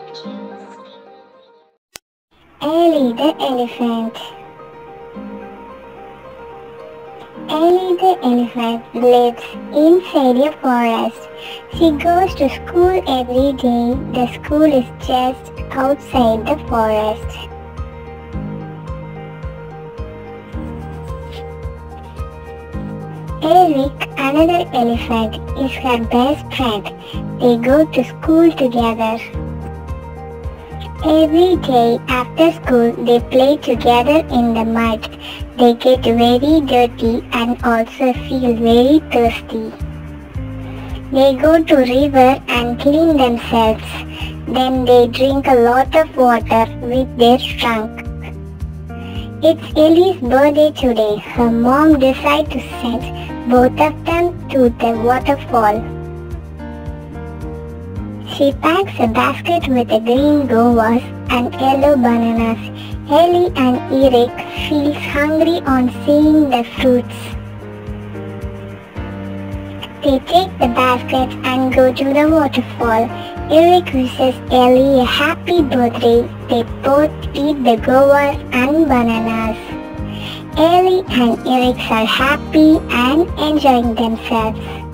Ellie the elephant. Ellie the elephant lives inside a forest. She goes to school every day. The school is just outside the forest. Eric, another elephant, is her best friend. They go to school together. Every day after school, they play together in the mud. They get very dirty and also feel very thirsty. They go to river and clean themselves. Then they drink a lot of water with their trunk. It's Ellie's birthday today. Her mom decided to send both of them to the waterfall. She packs a basket with a green guavas and yellow bananas. Ellie and Eric feels hungry on seeing the fruits. They take the basket and go to the waterfall. Eric wishes Ellie a happy birthday. They both eat the guavas and bananas. Ellie and Eric are happy and enjoying themselves.